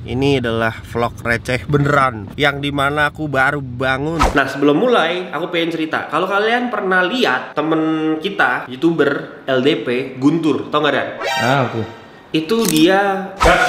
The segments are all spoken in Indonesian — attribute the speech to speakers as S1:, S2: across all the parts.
S1: Ini adalah vlog receh beneran, yang dimana aku baru bangun. Nah, sebelum mulai, aku pengen cerita. Kalau kalian pernah lihat temen kita, YouTuber LDP, Guntur, tau gak Dan?
S2: Ah, oke.
S1: Itu dia...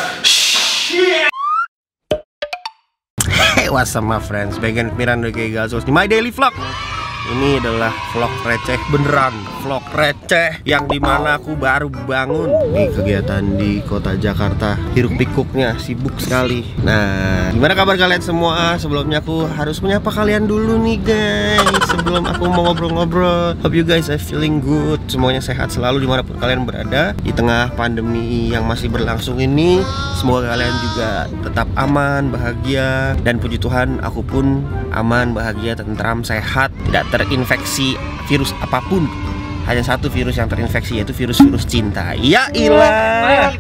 S1: Hey, what's up my friends? Bagian Miranda Gazos di My Daily Vlog. Ini adalah vlog receh beneran, vlog receh yang dimana aku baru bangun. Nih kegiatan di kota Jakarta, hiruk pikuknya sibuk sekali. Nah, gimana kabar kalian semua? Sebelumnya aku harus menyapa kalian dulu nih guys, sebelum aku mau ngobrol-ngobrol. Hope you guys are feeling good, semuanya sehat selalu dimanapun kalian berada. Di tengah pandemi yang masih berlangsung ini, semoga kalian juga tetap aman, bahagia. Dan puji Tuhan, aku pun aman, bahagia, tentram, sehat, tidak terinfeksi virus apapun. Hanya satu virus yang terinfeksi, yaitu virus cinta. Ya ilah.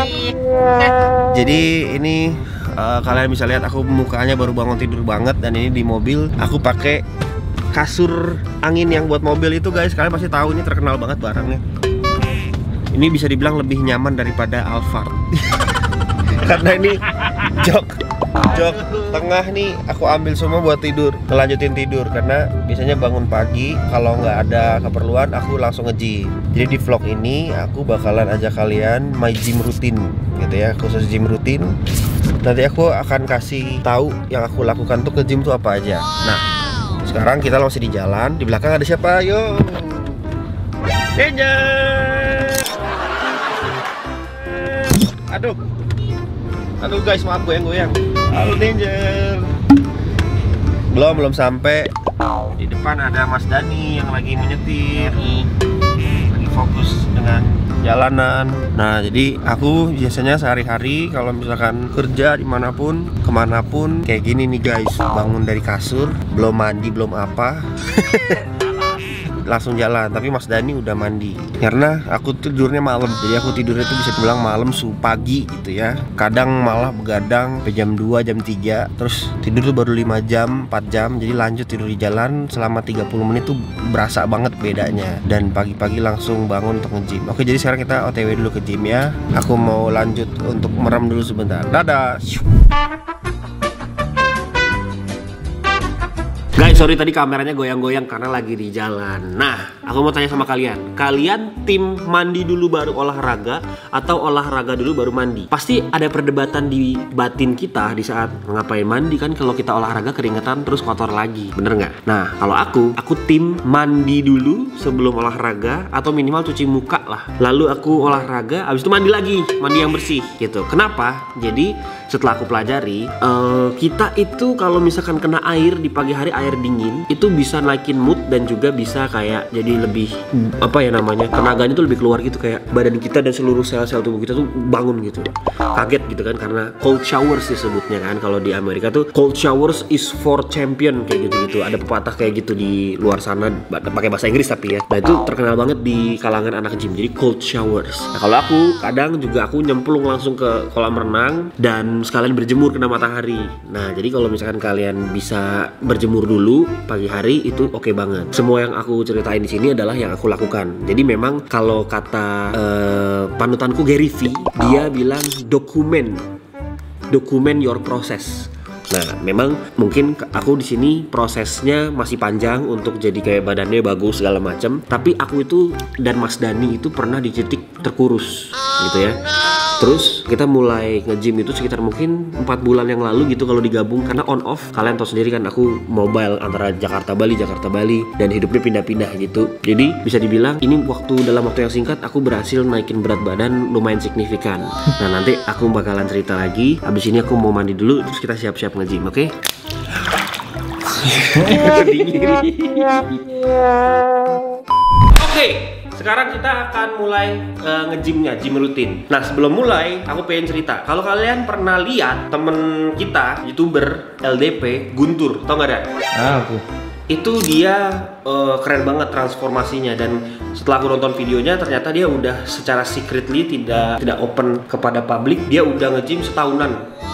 S1: Jadi ini kalian bisa lihat aku mukanya baru bangun tidur banget. Dan ini di mobil aku pakai kasur angin yang buat mobil itu guys. Kalian pasti tahu ini terkenal banget barangnya. Ini bisa dibilang lebih nyaman daripada Alphard. Karena ini jok tengah nih aku ambil semua buat tidur, ngelanjutin tidur. Karena biasanya bangun pagi kalau nggak ada keperluan aku langsung nge-gym. Jadi di vlog ini aku bakalan ajak kalian my gym rutin gitu ya, khusus gym rutin. Nanti aku akan kasih tahu yang aku lakukan tuh ke gym tuh apa aja. Nah, sekarang kita masih di jalan. Di belakang ada siapa? Yo, Danger. Aduh guys, maaf goyang-goyang. Halo Danger. Belum sampai. Di depan ada Mas Dani yang lagi menyetir, lagi fokus dengan jalanan. Nah, jadi aku biasanya sehari-hari kalau misalkan kerja dimanapun, kemanapun, kayak gini nih guys. Bangun dari kasur, belum mandi, belum apa, langsung jalan. Tapi Mas Dani udah mandi. Karena aku tidurnya malam, jadi aku tidurnya itu bisa dibilang malam pagi gitu ya. Kadang malah begadang sampai jam 2, jam 3. Terus tidur tuh baru 5 jam, 4 jam. Jadi lanjut tidur di jalan selama 30 menit tuh berasa banget bedanya. Dan pagi-pagi langsung bangun untuk nge-gym. Oke, jadi sekarang kita OTW dulu ke gym ya. Aku mau lanjut untuk merem dulu sebentar. Dadah. Guys, sorry tadi kameranya goyang-goyang karena lagi di jalan. Nah, aku mau tanya sama kalian. Kalian tim mandi dulu baru olahraga atau olahraga dulu baru mandi? Pasti ada perdebatan di batin kita di saat ngapain mandi kan. Kalau kita olahraga keringetan terus kotor lagi, bener nggak? Nah, kalau aku tim mandi dulu sebelum olahraga atau minimal cuci muka lah. Lalu aku olahraga, abis itu mandi lagi, mandi yang bersih gitu. Kenapa? Jadi setelah aku pelajari, kita itu kalau misalkan kena air di pagi hari, air dingin itu bisa naikin mood dan juga bisa kayak jadi lebih apa ya namanya, tenaganya tuh lebih keluar gitu, kayak badan kita dan seluruh sel-sel tubuh kita tuh bangun gitu, kaget gitu kan, karena cold showers disebutnya kan. Kalau di Amerika tuh cold showers is for champion kayak gitu-gitu, ada pepatah kayak gitu di luar sana pakai bahasa Inggris tapi ya. Nah itu terkenal banget di kalangan anak gym, jadi cold showers. Nah kalau aku kadang juga aku nyemplung langsung ke kolam renang dan sekalian berjemur kena matahari. Nah jadi kalau misalkan kalian bisa berjemur dulu pagi hari itu oke banget. Semua yang aku ceritain di sini adalah yang aku lakukan. Jadi memang kalau kata panutanku Gary V, dia bilang dokumen your process. Nah, memang mungkin aku di sini prosesnya masih panjang untuk jadi kayak badannya bagus segala macam. Tapi aku itu dan Mas Dani itu pernah di titik terkurus gitu ya. Terus kita mulai nge-gym itu sekitar mungkin 4 bulan yang lalu gitu kalau digabung. Karena on off, kalian tahu sendiri kan aku mobile antara Jakarta Bali dan hidupnya pindah-pindah gitu. Jadi bisa dibilang ini dalam waktu yang singkat aku berhasil naikin berat badan lumayan signifikan. Nah nanti aku bakalan cerita lagi. Habis ini aku mau mandi dulu, terus kita siap-siap nge-gym, oke? Oke. Sekarang kita akan mulai nge-gymnya, gym rutin. Nah sebelum mulai, aku pengen cerita. Kalau kalian pernah lihat temen kita, YouTuber LDP, Guntur, tau gak Dan?
S2: Ah, oke.
S1: Itu dia keren banget transformasinya. Dan setelah aku nonton videonya, ternyata dia udah secara secretly tidak open kepada publik. Dia udah nge-gym setahunan.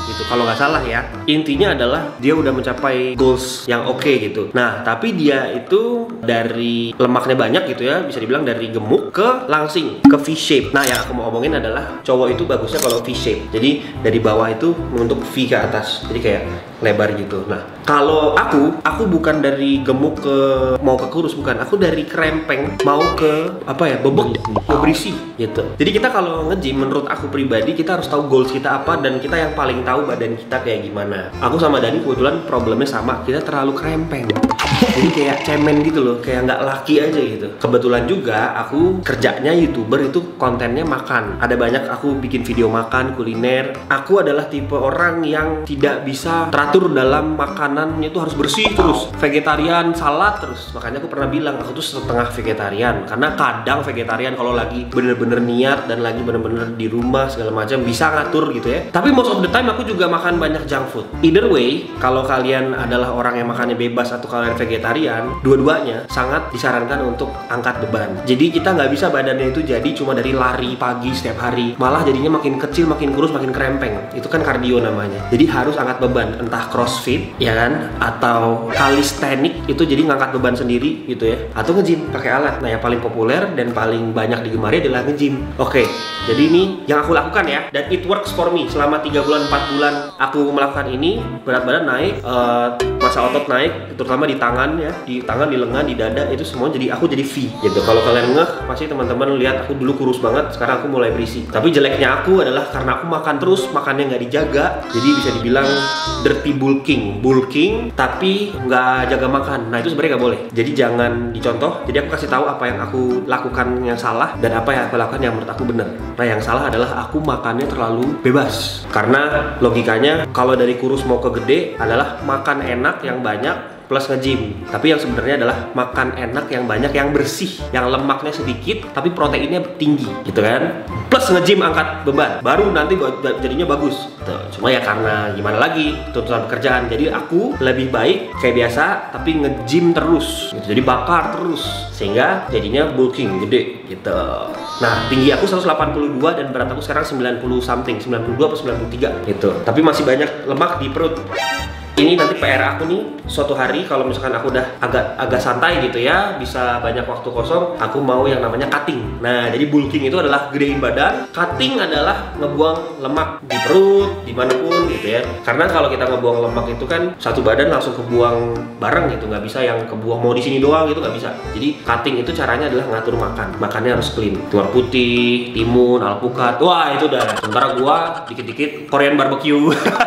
S1: gitu kalau nggak salah ya. Intinya adalah dia udah mencapai goals yang oke gitu. Nah tapi dia itu dari lemaknya banyak gitu ya, bisa dibilang dari gemuk ke langsing ke V shape. Nah yang aku mau omongin adalah cowok itu bagusnya kalau V shape, jadi dari bawah itu untuk V ke atas, jadi kayak lebar gitu. Nah kalau aku bukan dari gemuk ke mau ke kurus, bukan, aku dari krempeng mau ke apa ya, bebek, ke berisi gitu. Jadi kita kalau nge-gym menurut aku pribadi kita harus tahu goals kita apa, dan kita yang paling tahu badan kita kayak gimana. Aku sama Dani kebetulan problemnya sama, kita terlalu krempeng. Jadi kayak cemen gitu loh, kayak nggak laki aja gitu. Kebetulan juga aku kerjanya YouTuber, itu kontennya makan. Ada banyak aku bikin video makan, kuliner. Aku adalah tipe orang yang tidak bisa teratur dalam makanannya, itu harus bersih terus. Vegetarian, salad terus. Makanya aku pernah bilang aku tuh setengah vegetarian, karena kadang vegetarian kalau lagi bener-bener niat dan lagi bener-bener di rumah segala macam bisa ngatur gitu ya. Tapi most of the time aku juga makan banyak junk food. Either way, kalau kalian adalah orang yang makannya bebas atau kalian vegetarian, dua-duanya sangat disarankan untuk angkat beban. Jadi kita nggak bisa badannya itu jadi cuma dari lari pagi setiap hari, malah jadinya makin kecil, makin kurus, makin krempeng. Itu kan kardio namanya. Jadi harus angkat beban, entah crossfit ya kan, atau calisthenics, itu jadi ngangkat beban sendiri gitu ya, atau nge-gym pakai alat. Nah yang paling populer dan paling banyak digemari adalah nge-gym. Oke, jadi ini yang aku lakukan ya, dan it works for me. Selama 3 bulan 4 bulan aku melakukan ini, berat badan naik, massa otot naik, terutama di tangan ya, di tangan, di lengan, di dada, itu semua jadi aku jadi V gitu. Kalau kalian ngeh, pasti teman-teman lihat aku dulu kurus banget, sekarang aku mulai berisi. Tapi jeleknya aku adalah karena aku makan terus, makannya nggak dijaga, jadi bisa dibilang dirty bulking tapi nggak jaga makan. Nah itu sebenarnya nggak boleh, jadi jangan dicontoh. Jadi aku kasih tahu apa yang aku lakukan yang salah dan apa yang aku lakukan yang menurut aku benar. Nah yang salah adalah aku makannya terlalu bebas, karena logikanya kalau dari kurus mau ke gede adalah makan enak yang banyak plus nge-gym. Tapi yang sebenarnya adalah makan enak yang banyak, yang bersih, yang lemaknya sedikit tapi proteinnya tinggi gitu kan, plus nge-gym angkat beban, baru nanti jadinya bagus gitu. Cuma ya karena gimana lagi, tuntutan pekerjaan, jadi aku lebih baik kayak biasa tapi nge-gym terus gitu. Jadi bakar terus sehingga jadinya bulking gede gitu. Nah tinggi aku 182 dan berat aku sekarang 90 something, 92 atau 93 gitu. Tapi masih banyak lemak di perut. Ini nanti PR aku nih, suatu hari kalau misalkan aku udah agak santai gitu ya, bisa banyak waktu kosong, aku mau yang namanya cutting. Nah jadi bulking itu adalah gedein badan, cutting adalah ngebuang lemak di perut, dimanapun gitu ya. Karena kalau kita ngebuang lemak itu kan satu badan langsung kebuang bareng gitu, nggak bisa yang kebuang mau di sini doang gitu, nggak bisa. Jadi cutting itu caranya adalah ngatur makan, makannya harus clean, telur putih, timun, alpukat, wah itu udah. Sementara gua dikit-dikit Korean barbecue.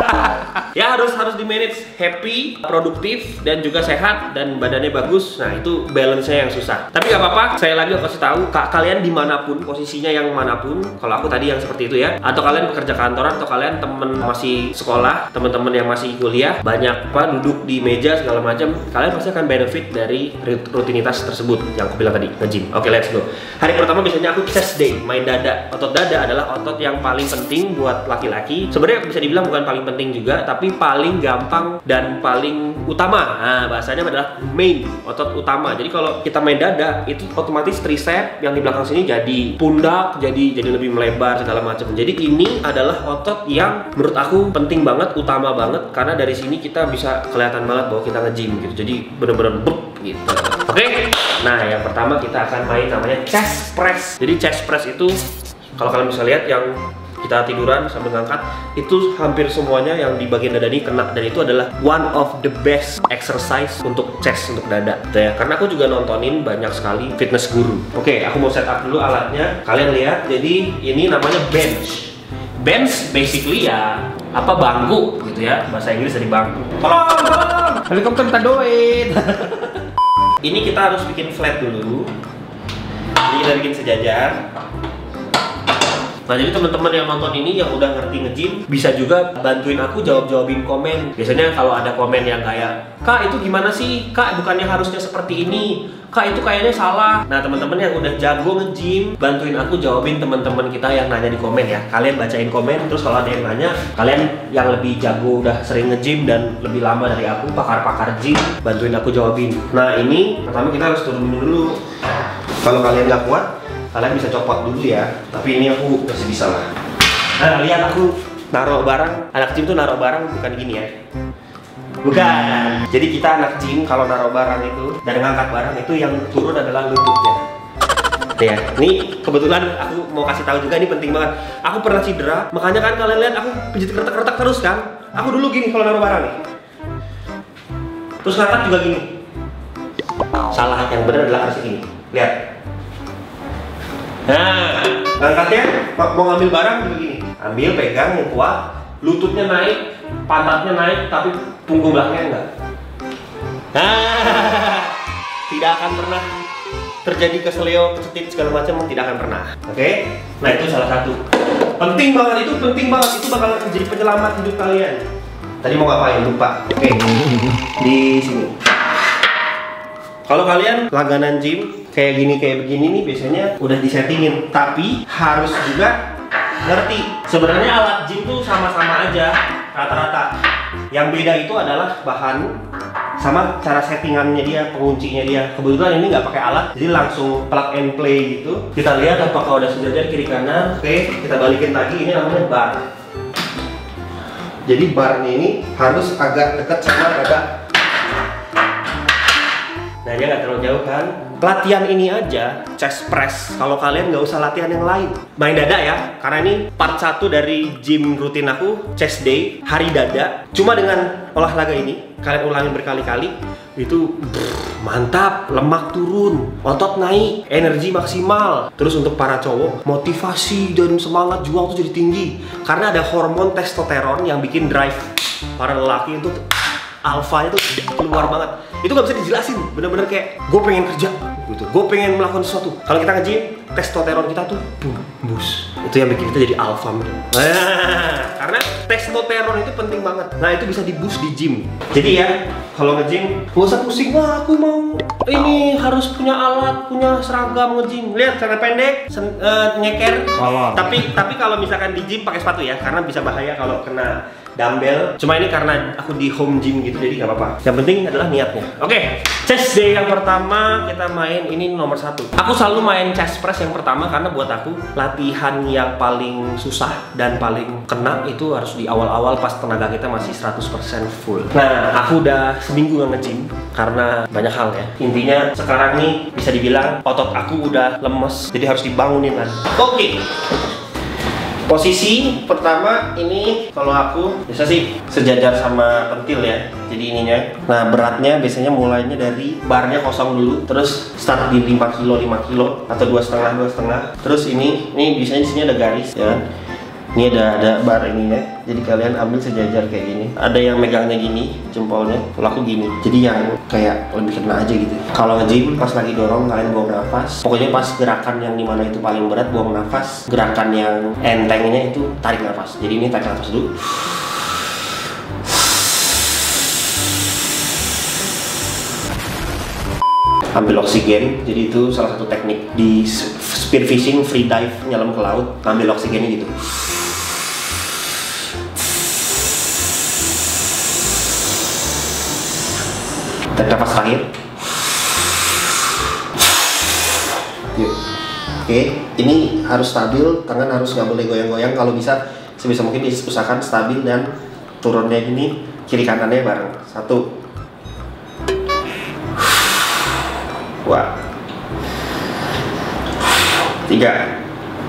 S1: Ya harus di manage, happy, produktif, dan juga sehat, dan badannya bagus. Nah itu balance-nya yang susah. Tapi gak apa-apa, saya lagi kasih tahu kalian dimanapun, posisinya yang manapun. Kalau aku tadi yang seperti itu ya, atau kalian bekerja kantoran, atau kalian temen masih sekolah, teman-teman yang masih kuliah, banyak apa duduk di meja segala macam, kalian pasti akan benefit dari rutinitas tersebut yang aku bilang tadi, nge-gym. Oke, let's go. Hari pertama biasanya aku chest day, main dada. Otot dada adalah otot yang paling penting buat laki-laki. Sebenarnya bisa dibilang bukan paling penting juga, tapi paling gampang dan paling utama. Nah bahasanya adalah main, otot utama. Jadi kalau kita main dada itu otomatis tricep yang di belakang sini jadi pundak, jadi lebih melebar segala macam. Jadi ini adalah otot yang menurut aku penting banget, utama banget, karena dari sini kita bisa kelihatan banget bahwa kita nge-gym gitu. Jadi bener-bener gitu. Oke. Nah yang pertama kita akan main namanya chest press. Jadi chest press itu kalau kalian bisa lihat yang kita tiduran sambil ngangkat, itu hampir semuanya yang di bagian dada ini kena, dan itu adalah one of the best exercise untuk chest, untuk dada gitu ya. Karena aku juga nontonin banyak sekali fitness guru. Oke, aku mau set up dulu alatnya, kalian lihat. Jadi ini namanya bench. Bench basically ya apa, bangku gitu ya, bahasa Inggris dari bangku. Tolong helikopter minta duit. Ini kita harus bikin flat dulu. Ini kita bikin sejajar. Nah jadi teman-teman yang nonton ini yang udah ngerti nge-gym bisa juga bantuin aku jawabin komen. Biasanya kalau ada komen yang kayak, "Kak itu gimana sih? Kak bukannya harusnya seperti ini? Kak itu kayaknya salah." Nah teman-teman yang udah jago nge-gym, bantuin aku jawabin teman-teman kita yang nanya di komen ya. Kalian bacain komen, terus kalau ada yang nanya, kalian yang lebih jago, udah sering nge-gym dan lebih lama dari aku, pakar-pakar gym, bantuin aku jawabin. Nah ini pertama kita harus turunin dulu. Kalau kalian nggak kuat, kalian bisa copot dulu ya, tapi ini aku masih bisa lah. Nah lihat aku naruh barang, anak gym tuh naruh barang bukan gini ya. Bukan. Jadi kita anak gym kalau naruh barang itu dan ngangkat barang itu yang turun adalah lututnya. Ya, ini kebetulan aku mau kasih tahu juga, ini penting banget. Aku pernah cedera, makanya kan kalian lihat aku pijit keretak-keretak terus kan. Aku dulu gini kalau naruh barang nih. Terus ngangkat juga gini. Salah, yang benar adalah harus gini. Lihat. Nah, ngangkatnya mau ngambil barang juga gini. Ambil, pegang yang kuat, lututnya naik, pantatnya naik, tapi punggung belakangnya enggak. Nah, tidak akan pernah terjadi keseleo, kecetit segala macam, tidak akan pernah. Oke? Nah, itu salah satu. Penting banget, itu penting banget. Itu bakal menjadi penyelamat hidup kalian. Tadi mau ngapain? Lupa. Oke. Di sini. Kalau kalian langganan gym kayak gini kayak begini nih biasanya udah disettingin, tapi harus juga ngerti. Sebenarnya alat gym tuh sama-sama aja rata-rata. Yang beda itu adalah bahan sama cara settingannya dia, penguncinya dia. Kebetulan ini nggak pakai alat, jadi langsung plug and play gitu. Kita lihat apakah udah sejajar kiri kanan. Oke, kita balikin lagi. Ini namanya bar. Jadi barnya ini harus agak dekat sama dada. Nah, dia nggak terlalu jauh kan. Latihan ini aja, chest press. Kalau kalian nggak usah latihan yang lain, main dada ya. Karena ini part 1 dari gym rutin aku, chest day, hari dada. Cuma dengan olahraga ini, kalian ulangin berkali-kali, itu mantap, lemak turun, otot naik, energi maksimal. Terus untuk para cowok, motivasi dan semangat juang tuh jadi tinggi. Karena ada hormon testosteron yang bikin drive para lelaki itu alfa itu keluar banget. Itu nggak bisa dijelasin, bener-bener kayak gue pengen kerja gitu, gue pengen melakukan sesuatu. Kalau kita nge-gym, testosteron kita tuh boost. Itu yang bikin kita jadi alpha male. Nah, karena testosteron itu penting banget. Nah, itu bisa di-boost di gym. Jadi ya, kalau nge-gym nggak usah pusing, wah aku mau ini harus punya alat, punya seragam nge-gym. Lihat cara pendek, nyeker. Tapi kalau misalkan di gym pakai sepatu ya, karena bisa bahaya kalau kena dumbbell. Cuma ini karena aku di home gym gitu, jadi nggak apa-apa. Yang penting adalah niatnya. Oke, chest day yang pertama kita main ini nomor 1. Aku selalu main chest press yang pertama karena buat aku latihan yang paling susah dan paling kena itu harus di awal-awal pas tenaga kita masih 100% full. Nah, aku udah seminggu nggak nge-gym karena banyak hal ya. Intinya sekarang nih bisa dibilang otot aku udah lemes, jadi harus dibangunin lagi. Oke. Posisi pertama ini kalau aku biasa sih sejajar sama pentil ya. Jadi ininya. Nah, beratnya biasanya mulainya dari barnya kosong dulu, terus start di 5 kilo atau 2,5. Terus ini biasanya di sini ada garis ya. Ini ada bar ininya. Jadi kalian ambil sejajar kayak gini. Ada yang megangnya gini, jempolnya. Kalau aku gini. Jadi yang kayak lebih kena aja gitu. Kalau nge-gym pas lagi dorong kalian buang nafas. Pokoknya pas gerakan yang dimana itu paling berat buang nafas. Gerakan yang entengnya itu tarik nafas. Jadi ini tarik nafas dulu. Ambil oksigen, jadi itu salah satu teknik di spear fishing, free dive, nyelam ke laut, ambil oksigennya gitu. Tarik nafas terakhir. Yuk. Oke, ini harus stabil, tangan harus nggak boleh goyang-goyang. Kalau bisa, sebisa mungkin diusahakan stabil dan turunnya ini kiri kanannya bareng. 1, 2, 3.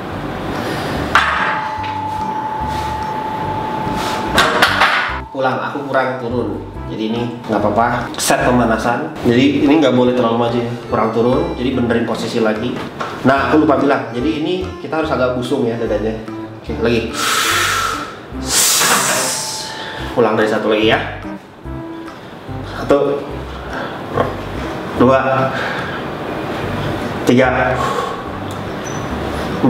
S1: Pulang, aku kurang turun. Jadi ini nggak apa-apa, set pemanasan. Jadi ini nggak boleh terlalu maju ya, kurang turun. Jadi benerin posisi lagi. Nah, aku lupa bilang. Jadi ini kita harus agak busung ya dadanya. Oke, lagi. Pulang dari 1 lagi ya. 1, 2, 3, 4, 5, 6,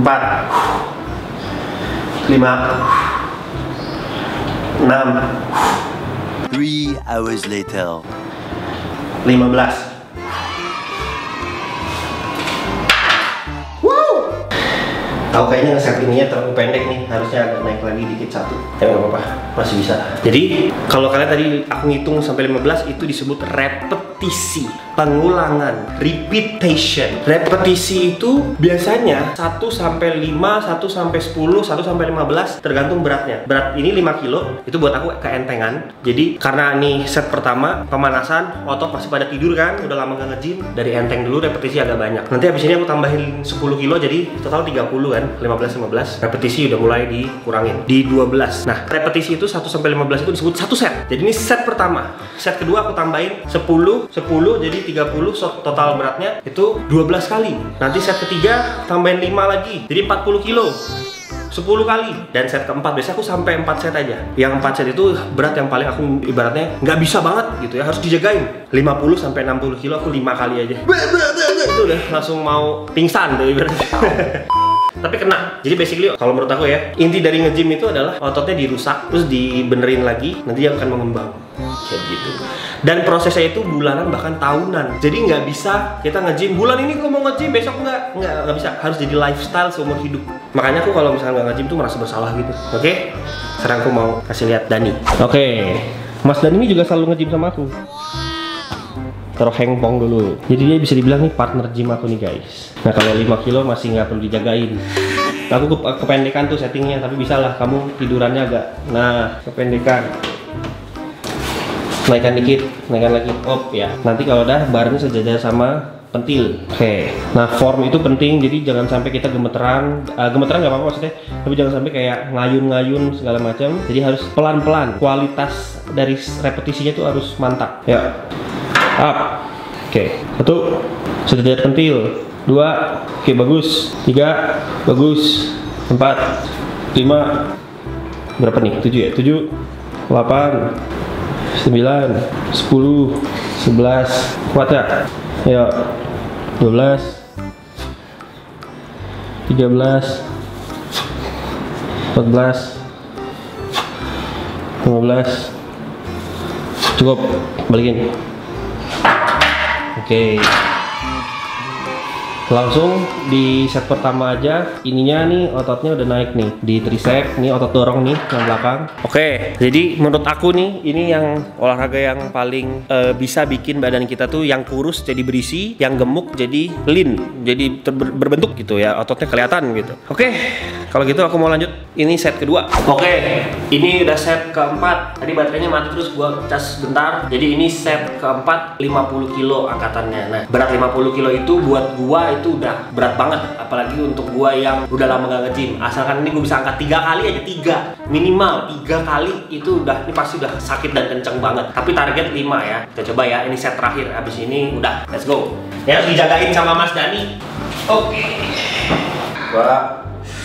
S2: 3 hours later.
S1: 15. Wow. Tahu kayaknya nge-set ininya terlalu pendek nih, harusnya agak naik lagi dikit 1. Tapi nggak apa-apa, masih bisa. Jadi kalau kalian tadi aku ngitung sampai 15 itu disebut repetisi. pengulangan, repetition. Repetisi itu biasanya 1 sampai 5, 1 sampai 10, 1 sampai 15 tergantung beratnya. Berat ini 5 kilo, itu buat aku keentengan. Jadi karena ini set pertama, pemanasan, otot masih pada tidur kan, udah lama gak nge-gym. Dari enteng dulu, repetisi agak banyak. Nanti habis ini aku tambahin 10 kilo, jadi total 30 kan, 15. Repetisi udah mulai dikurangin di 12. Nah, repetisi itu 1 sampai 15 itu disebut satu set. Jadi ini set pertama. Set kedua aku tambahin 10, jadi 30, so total beratnya itu 12 kali. Nanti set ketiga tambahin 5 lagi, jadi 40 kilo 10 kali. Dan set keempat biasanya aku sampai 4 set aja. Yang 4 set itu berat yang paling aku ibaratnya nggak bisa banget gitu ya, harus dijagain. 50 sampai 60 kilo aku 5 kali aja. Itu udah langsung mau pingsan tuh ibaratnya. Tapi kena. Jadi basically kalau menurut aku ya, inti dari nge-gym itu adalah ototnya dirusak, terus dibenerin lagi, nanti dia akan mengembang. Kayak gitu. Dan prosesnya itu bulanan bahkan tahunan. Jadi nggak bisa kita nge-gym bulan ini aku mau nge-gym, besok nggak bisa. Harus jadi lifestyle seumur hidup. Makanya aku kalau misalnya nggak nge-gym tuh merasa bersalah gitu. Oke? Sekarang aku mau kasih lihat Dani. Oke. Mas Dani ini juga selalu nge-gym sama aku. Taruh hengpong dulu. Jadi dia bisa dibilang nih partner gym aku nih guys. Nah kalau 5 kilo masih nggak perlu dijagain. Aku kependekan tuh settingnya, tapi bisa lah kamu tidurannya agak. Nah kependekan. Naikkan dikit, naikkan lagi. Op ya. Nanti kalau udah barengnya sejajar sama pentil. Oke. Nah form itu penting. Jadi jangan sampai kita gemeteran. Gemeteran nggak apa-apa maksudnya. Tapi jangan sampai kayak ngayun-ngayun segala macam. Jadi harus pelan-pelan. Kualitas dari repetisinya tuh harus mantap. Ya. Up. Oke. 1 sejajar pentil. 2. Oke bagus. 3. Bagus. 4. 5. Berapa nih? 7 ya? 7. 8. 9, 10, 11, kuat ya? Ayo, 12, 13, 14, 15, cukup, balikin. Oke. Langsung di set pertama aja ininya nih ototnya udah naik nih di tricep, nih otot dorong nih yang belakang. Oke, jadi menurut aku nih ini yang olahraga yang paling bisa bikin badan kita tuh yang kurus jadi berisi, yang gemuk jadi lean, jadi berbentuk gitu ya, ototnya kelihatan gitu. Oke, kalau gitu aku mau lanjut. Ini set kedua. Oke, ini udah set keempat. Tadi baterainya mati terus gua cas bentar. Jadi ini set keempat 50 kilo angkatannya. Nah, berat 50 kilo itu buat gua itu udah berat banget, apalagi untuk gua yang udah lama gak nge-gym. Asalkan ini gua bisa angkat 3 kali aja, 3 minimal 3 kali itu udah, ini pasti udah sakit dan kenceng banget. Tapi target 5 ya. Kita coba ya, ini set terakhir. Habis ini udah, let's go. Ya harus dijagain sama Mas Dani. Oke. Gua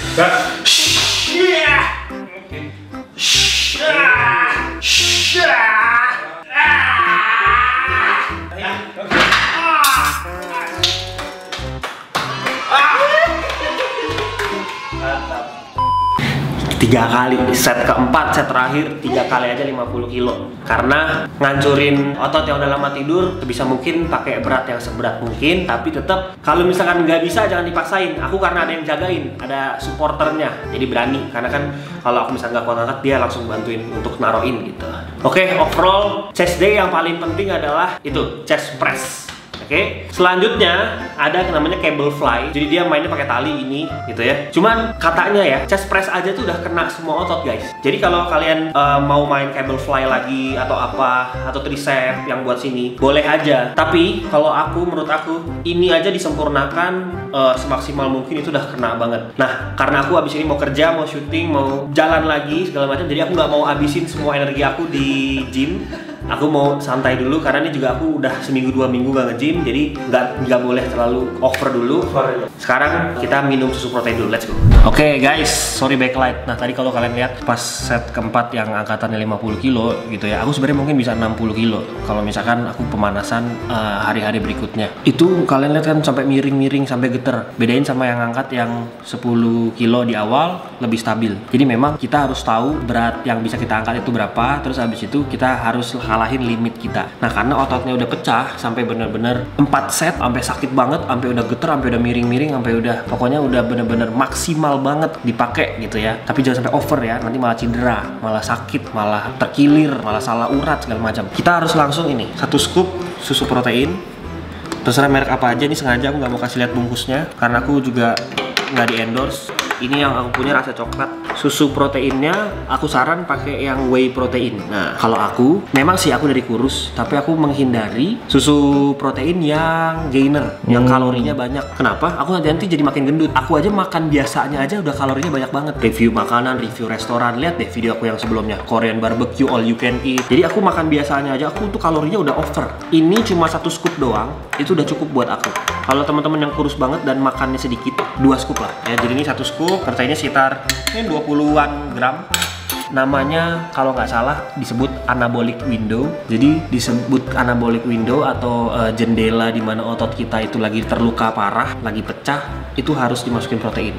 S1: tiga kali, set keempat, set terakhir 3 kali aja 50 kilo. Karena ngancurin otot yang udah lama tidur, bisa mungkin pakai berat yang seberat mungkin, tapi tetap kalau misalkan nggak bisa jangan dipaksain. Aku karena ada yang jagain, ada supporternya, jadi berani. Karena kan kalau aku misalnya nggak kuat angkat, dia langsung bantuin untuk naroin gitu. Oke, overall chest day yang paling penting adalah itu chest press. Oke, selanjutnya ada namanya cable fly. Jadi dia mainnya pakai tali ini, gitu ya. Cuman katanya ya, chest press aja tuh udah kena semua otot guys. Jadi kalau kalian mau main cable fly lagi atau apa, atau tricep yang buat sini, boleh aja. Tapi kalau menurut aku, ini aja disempurnakan semaksimal mungkin itu udah kena banget. Nah, karena aku abis ini mau kerja, mau syuting, mau jalan lagi segala macam, jadi aku nggak mau habisin semua energi aku di gym. Aku mau santai dulu karena ini juga aku udah seminggu 2 minggu gak nge-gym, jadi nggak boleh terlalu over dulu. Sekarang kita minum susu protein dulu, let's go. Oke guys, sorry backlight. Nah tadi kalau kalian lihat pas set keempat yang angkatannya 50 kilo gitu ya, aku sebenarnya mungkin bisa 60 kilo kalau misalkan aku pemanasan hari-hari berikutnya. Itu kalian lihat kan sampai miring-miring sampai geter. Bedain sama yang angkat yang 10 kilo di awal lebih stabil. Jadi memang kita harus tahu berat yang bisa kita angkat itu berapa, terus habis itu kita harus kalahin limit kita. Nah karena ototnya udah pecah sampai bener-bener 4 set sampai sakit banget, sampai udah geter, sampai udah miring-miring, sampai udah pokoknya udah bener-bener maksimal banget dipakai gitu ya. Tapi jangan sampai over ya, nanti malah cedera, malah sakit, malah terkilir, malah salah urat segala macam. Kita harus langsung ini 1 scoop susu protein Terserah merek apa aja, ini sengaja aku nggak mau kasih lihat bungkusnya karena aku juga nggak di endorse. Ini yang aku punya rasa coklat. Susu proteinnya aku saran pakai yang whey protein. Nah, kalau aku memang sih aku dari kurus, tapi aku menghindari susu protein yang gainer, yang kalorinya banyak. Kenapa? Aku nanti jadi makin gendut. Aku aja makan biasanya aja udah kalorinya banyak banget. Review makanan, review restoran, lihat deh video aku yang sebelumnya, Korean barbecue all you can eat. Jadi aku makan biasanya aja, aku tuh kalorinya udah over. Ini cuma 1 scoop doang, itu udah cukup buat aku. Kalau teman-teman yang kurus banget dan makannya sedikit, 2 scoop lah ya. Jadi ini 1 scoop, proteinnya sekitar 20-an gram. Namanya kalau nggak salah disebut anabolic window. Jadi disebut anabolic window atau jendela di mana otot kita itu lagi terluka parah, lagi pecah, itu harus dimasukin protein.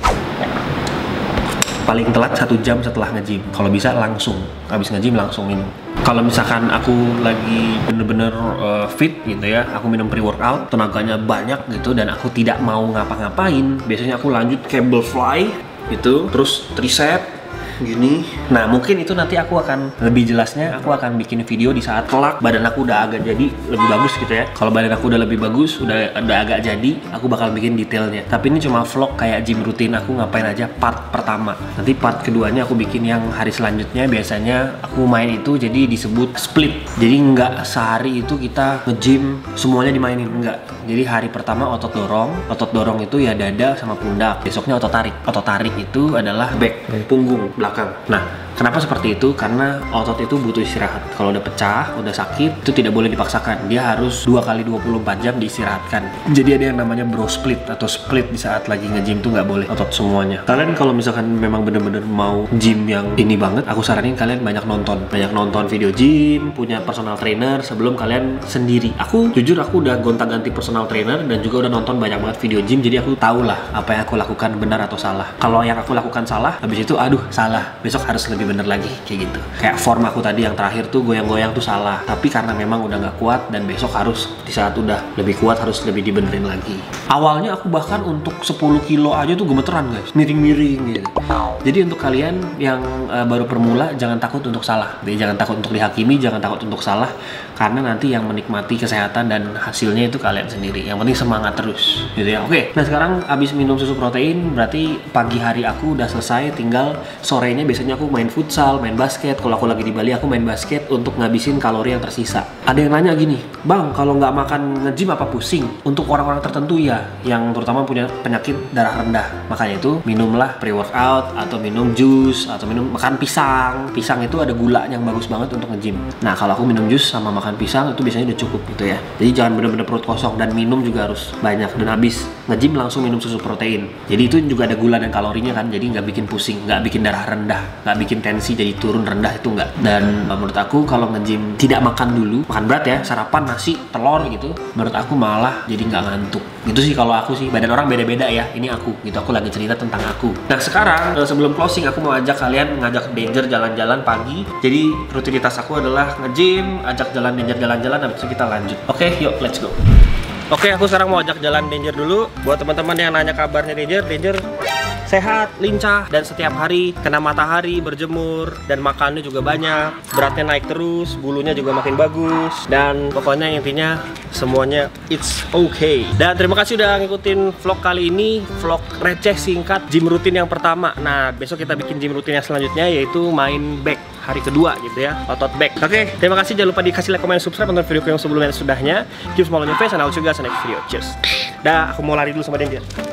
S1: Paling telat 1 jam setelah nge-gym. Kalau bisa langsung, habis nge-gym langsung minum. Kalau misalkan aku lagi bener-bener fit gitu ya, aku minum pre-workout, tenaganya banyak gitu, dan aku tidak mau ngapa-ngapain, biasanya aku lanjut cable fly gitu, terus tricep gini. Nah, mungkin itu nanti aku akan lebih jelasnya, aku akan bikin video di saat kelak badan aku udah agak jadi lebih bagus gitu ya. Kalau badan aku udah lebih bagus, udah agak jadi, aku bakal bikin detailnya. Tapi ini cuma vlog kayak gym rutin aku ngapain aja part pertama. Nanti part keduanya aku bikin yang hari selanjutnya. Biasanya aku main itu jadi disebut split. Jadi nggak sehari itu kita nge-gym semuanya dimainin, enggak. Jadi hari pertama otot dorong itu ya dada sama pundak. Besoknya otot tarik. Otot tarik itu adalah back, punggung belakang. Nah, kenapa seperti itu? Karena otot itu butuh istirahat. Kalau udah pecah, udah sakit, itu tidak boleh dipaksakan. Dia harus 2 kali 24 jam diistirahatkan. Jadi ada yang namanya bro split atau split di saat lagi nge-gym tuh nggak boleh otot semuanya. Kalian kalau misalkan memang bener-bener mau gym yang ini banget, aku saranin kalian banyak nonton video gym, punya personal trainer sebelum kalian sendiri. Aku jujur aku udah gonta-ganti personal trainer dan juga udah nonton banyak banget video gym, jadi aku tahu lah apa yang aku lakukan benar atau salah. Kalau yang aku lakukan salah, habis itu aduh salah, besok harus lebih bener lagi kayak gitu. Kayak form aku tadi yang terakhir tuh goyang-goyang tuh salah, tapi karena memang udah nggak kuat dan besok harus di saat udah lebih kuat harus lebih dibenerin lagi. Awalnya aku bahkan untuk 10 kilo aja tuh gemeteran guys, miring-miring gitu. Jadi untuk kalian yang baru permula jangan takut untuk salah. Jadi jangan takut untuk dihakimi, jangan takut untuk salah, karena nanti yang menikmati kesehatan dan hasilnya itu kalian sendiri. Yang penting semangat terus gitu ya. Oke, nah sekarang abis minum susu protein berarti pagi hari aku udah selesai, tinggal sorenya biasanya aku main futsal, main basket. Kalau aku lagi di Bali aku main basket untuk ngabisin kalori yang tersisa. Ada yang nanya gini, Bang, kalau nggak makan nge-gym apa pusing? Untuk orang-orang tertentu ya, yang terutama punya penyakit darah rendah, makanya itu minumlah pre-workout atau minum jus atau makan pisang. Pisang itu ada gula yang bagus banget untuk nge-gym. Nah, kalau aku minum jus sama makan pisang itu biasanya udah cukup gitu ya. Jadi jangan bener-bener perut kosong, dan minum juga harus banyak. Dan habis nge-gym langsung minum susu protein. Jadi itu juga ada gula dan kalorinya kan, jadi nggak bikin pusing, nggak bikin darah rendah, nggak bikin tensi jadi turun rendah, itu nggak. Dan menurut aku kalau nge-gym tidak makan dulu, makan berat ya, sarapan nasi, telur gitu, menurut aku malah jadi nggak ngantuk. Gitu sih kalau aku sih, badan orang beda-beda ya, ini aku gitu, aku lagi cerita tentang aku. Nah sekarang sebelum closing aku mau ngajak Danger jalan-jalan pagi. Jadi rutinitas aku adalah nge-gym, ajak Danger jalan-jalan, habis itu kita lanjut. Oke, yuk let's go. Oke, aku sekarang mau ajak jalan Danger dulu. Buat teman-teman yang nanya kabarnya Danger sehat, lincah, dan setiap hari kena matahari, berjemur, dan makannya juga banyak. Beratnya naik terus, bulunya juga makin bagus, dan pokoknya intinya semuanya it's okay. Dan terima kasih udah ngikutin vlog kali ini, vlog receh singkat gym rutin yang pertama. Nah, besok kita bikin gym rutin yang selanjutnya, yaitu main back hari kedua gitu ya, otot back. Oke, terima kasih, jangan lupa dikasih like, komen, subscribe untuk video yang sebelumnya dan sudahnya. Keep smiling on your face and I'll see you guys in the next video. Cheers. Dah, aku mau lari dulu sama Danger.